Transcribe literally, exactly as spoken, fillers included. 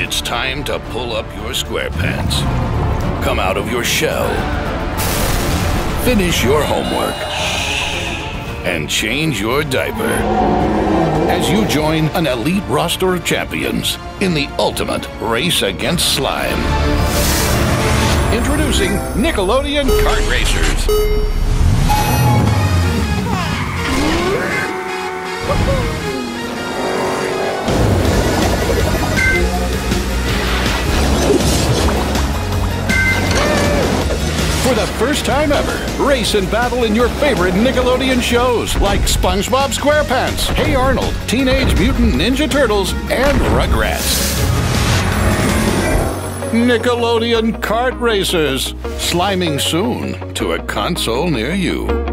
It's time to pull up your SquarePants. Come out of your shell. Finish your homework. And change your diaper. As you join an elite roster of champions in the ultimate race against slime. Introducing Nickelodeon Kart Racers. For the first time ever, race and battle in your favorite Nickelodeon shows like SpongeBob SquarePants, Hey Arnold, Teenage Mutant Ninja Turtles, and Rugrats. Nickelodeon Kart Racers, sliming soon to a console near you.